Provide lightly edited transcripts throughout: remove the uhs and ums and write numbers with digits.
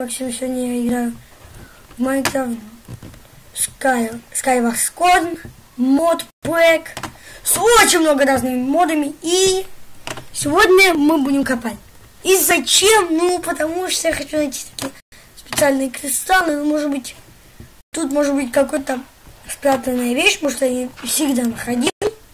Максим, сегодня я играю в Minecraft Skyward Sword, модпэк с очень много разными модами. И сегодня мы будем копать. И зачем? Ну, потому что я хочу найти такие специальные кристаллы. Ну, может быть, тут может быть какой-то спрятанная вещь, потому что я не всегда находил.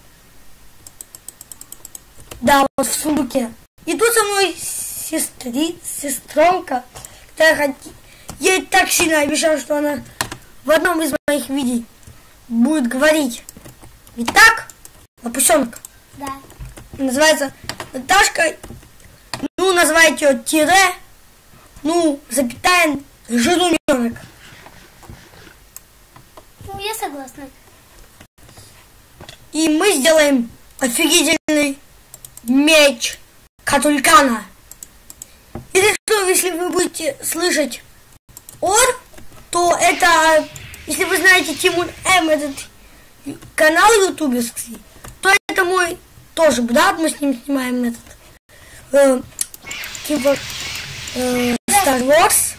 Да, вот в сундуке. И тут со мной сестренка, которая ей так сильно обещала, что она в одном из моих видео будет говорить. Ведь так? Лапусенка. Да. Называется Наташка. Ну, называйте ее тире. Ну, запятая, жируненок. Ну, я согласна. И мы сделаем офигительный меч Катулькана. Или что, если вы будете слышать ор, то это, если вы знаете Тимур М, этот канал ютуберский, то это мой тоже брат, мы с ним снимаем этот типа Star Wars,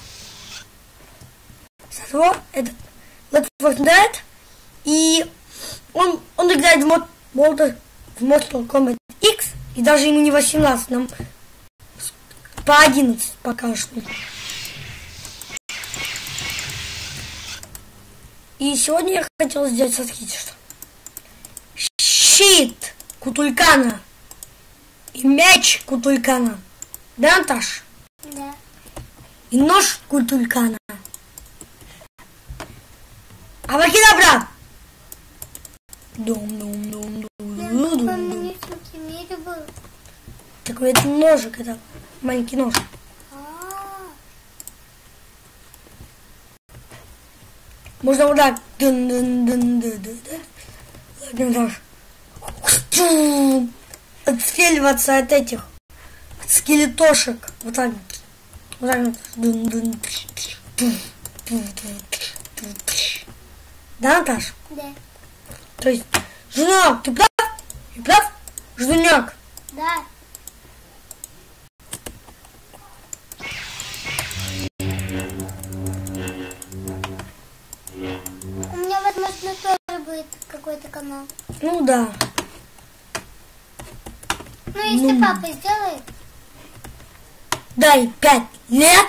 этот Left 4 Dead, и он играет в Mortal Kombat X, и даже ему не 18, нам по 11 пока что. И сегодня я хотел сделать, смотрите, что щит Кутулькана и мяч Кутулькана. Да, Наташ? Да. И нож Кутулькана. Абракадабра! Дум-дум-дум-дум. Такой это ножик, это маленький нож. Можно вот так. Отстреливаться от этих от скелетошек. Вот так. Вот так. Да, Наташ? Да. То есть, Жуняк, ты прав? Ты прав? Жуняк. Да. У меня, возможно, тоже будет какой-то канал. Ну да. Ну, если папа сделает. Дай 5 лет.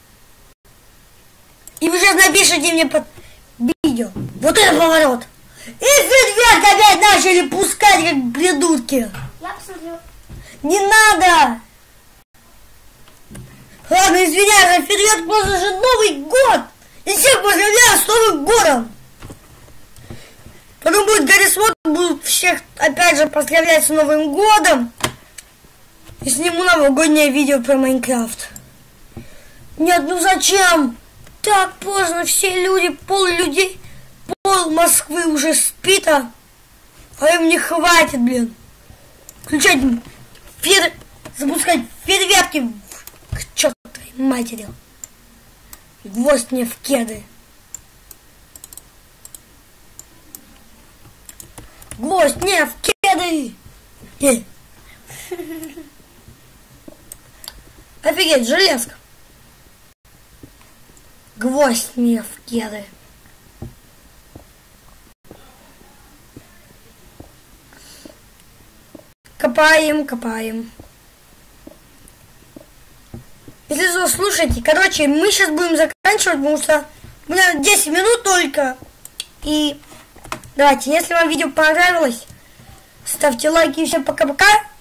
И вы сейчас напишите мне под видео. Вот это поворот. И фейерверк опять начали пускать, как придурки. Я посмотрю. Не надо. Ладно, извиняюсь, а фейерверк просто же Новый год. И всех поздравляю с Новым годом. Потом будет Гарри Свот, будут всех опять же поздравлять с Новым годом. И сниму новогоднее видео про Майнкрафт. Нет, ну зачем? Так поздно, все люди, пол Москвы уже спит, а им не хватит, блин. Включать запускать фейерверки к чертовой матери. Гвоздь мне в кеды. Гвоздь мне в кеды. Офигеть, железка. Гвоздь мне в кеды. Копаем. Если что, слушайте, короче, мы сейчас будем заканчивать, потому что у меня 10 минут только. И давайте, если вам видео понравилось, ставьте лайки и всем пока-пока.